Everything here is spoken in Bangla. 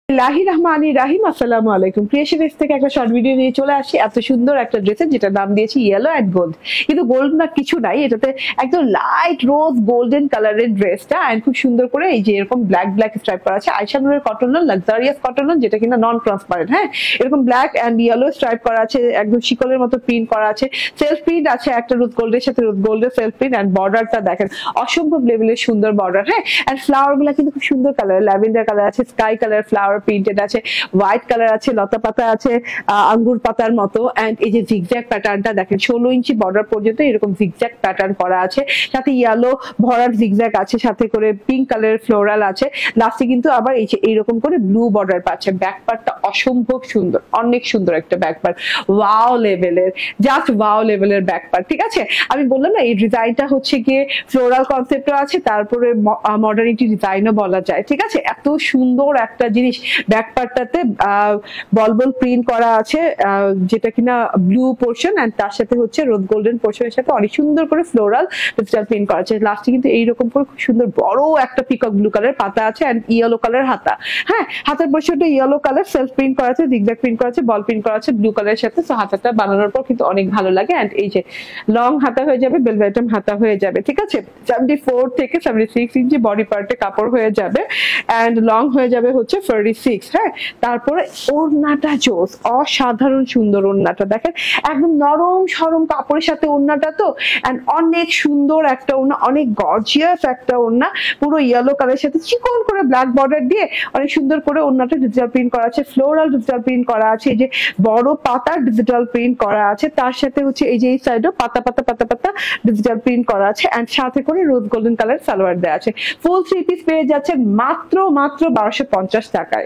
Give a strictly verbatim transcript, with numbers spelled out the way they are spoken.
লাহি রহমানি রাহিম আসসালামু আলাইকুম। ক্রিয়েশনস থেকে একটা শর্ট ভিডিও নিয়ে চলে আসি এত সুন্দর একটা ড্রেসের, যেটা নাম দিয়েছি ইয়েলো অ্যান্ড গোল্ড। কিন্তু গোল্ড না কিছু নাই, এটাতে একদম লাইট রোজ গোল্ডেন কালারের ড্রেসটা, এন্ড খুব সুন্দর করে এই যে এরকম ব্ল্যাক ব্ল্যাক স্ট্রাইপ করা আছে। আইশানুরের কটন, লাক্সারিয়াস কটন, যেটা কিনা নন ট্রান্সপারেন্ট। হ্যাঁ, এরকম ব্ল্যাক অ্যান্ড ইয়েলো স্ট্রাইপ করা আছে, একদম শিকলের মতো প্রিন্ট করা আছে। সেলফ প্রিন্ট আছে একটা রোজ গোল্ডের সাথে, রোজ গোল্ডের সেলফ প্রিন্ট। অ্যান্ড বর্ডারটা দেখেন অসম্ভব লেভেলের সুন্দর বর্ডার। হ্যাঁ, অ্যান্ড ফ্লাওয়ার গুলা কিন্তু খুব সুন্দর কালার, ল্যাভেন্ডার কালার আছে, স্কাই কালার ফ্লাওয়ার প্রিন্টেড আছে, হোয়াইট কালার আছে, লতা পাতা আছে আঙ্গুর পাতার মতো। এন্ড এই যে জিগজ্যাগ প্যাটার্নটা দেখেন, ষোলো ইঞ্চি বর্ডার পর্যন্ত এরকম জিগজ্যাগ প্যাটার্ন করা আছে, সাথে ইয়েলো ভরার জিগজ্যাগ আছে, সাথে করে পিঙ্ক কালারের ফ্লোরাল আছে। লাস্টে কিন্তু আবার এই যে এইরকম করে ব্লু বর্ডার পাচ্ছে। ব্যাক পার্টটা অসম্ভব সুন্দর, অনেক সুন্দর একটা ব্যাক পার্ট, ওয়াও লেভেলের, জাস্ট ওয়াও লেভেলের ব্যাক পার্ট। ঠিক আছে, আমি বললাম না এই ডিজাইনটা হচ্ছে গিয়ে ফ্লোরাল কনসেপ্টও আছে, তারপরে মডার্নিটি ডিজাইনও বলা যায়। ঠিক আছে, এত সুন্দর একটা জিনিস। ব্যাক পার্টটাতে বল বল প্রিন্ট করা আছে, যেটা কিনা ব্লু পোর্শন, এন্ড তার সাথে হচ্ছে রোজ গোল্ডেন পোর্শনের সাথে অনেক সুন্দর করে ফ্লোরাল ডিজিটাল প্রিন্ট করা আছে। লাস্টে কিন্তু এইরকম করে খুব সুন্দর বড় একটা পিকক ব্লু কালার পাতা আছে, এন্ড ইয়েলো কালার হাতা। হ্যাঁ, হাতার পোর্শনটা ইয়েলো কালার সেলফ প্রিন্ট করা আছে, জিগজ্যাগ প্রিন্ট করা আছে, বল প্রিন্ট করা আছে ব্লু কালারের সাথে। তো হাতাটা বানানোর পর কিন্তু অনেক ভালো লাগে। এন্ড এই যে লং হাতা হয়ে যাবে, বেলভেটম হাতা হয়ে যাবে। ঠিক আছে, সেভেন্টি ফোর থেকে সেভেন্টি সিক্স ইঞ্চি বডি পার্টে কাপড় হয়ে যাবে, এন্ড লং হয়ে যাবে হচ্ছে ফোর্টি সিক্স। হ্যাঁ, তারপরে ওড়নাটা জোস, অসাধারণ সুন্দর ওড়নাটা দেখেন, একদম নরম সরম কাপড়ের সাথে ওড়নাটা, তো এন্ড অনেক সুন্দর একটা ওড়না, অনেক গর্জিয়াস একটা ওড়না, পুরো ইয়েলো কালারের সাথে চিকন করে ব্ল্যাক বর্ডার দিয়ে অনেক সুন্দর করে ওড়নাটা ডিজিটাল প্রিন্ট করা আছে, ফ্লোরাল ডিজিটাল প্রিন্ট করা আছে, এই যে বড় পাতার ডিজিটাল প্রিন্ট করা আছে, তার সাথে হচ্ছে এই যে এই সাইডও পাতা পাতা পাতা পাতা ডিজিটাল প্রিন্ট করা আছে, এন্ড সাথে করে রোজ গোল্ডেন কালার সালোয়ার দেওয়া আছে। ফুল থ্রি পিস পেয়ে যাচ্ছে মাত্র মাত্র বারোশো পঞ্চাশ টাকায়।